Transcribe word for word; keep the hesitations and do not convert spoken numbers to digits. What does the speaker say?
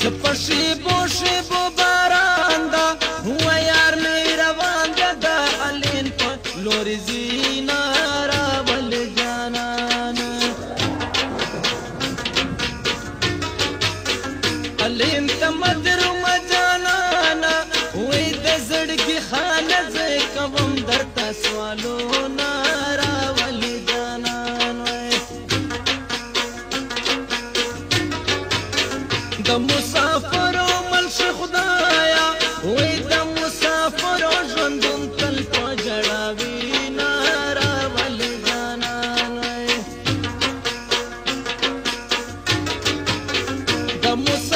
چې په شیبو شیبو باران ده هو یار مې روان ده د الین په لورې زینا راول جانان الین ته مدروم جانانا وای د زړګي خانه زه کوم درته سوالونه راول جانان د مسافرو ملش خدایا وای د مسافرو ژوندون تل په جړاوي ناراول جانان د